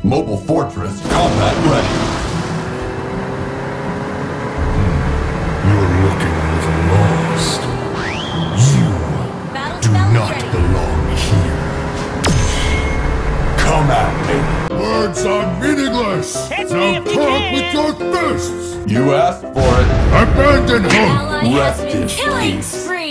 Mobile fortress, combat ready. You're looking a little lost. You do not belong here. Come at me. Words are meaningless. Now talk with your fists. You asked for it. Abandon him. Ally has Rest been in killing peace. spree.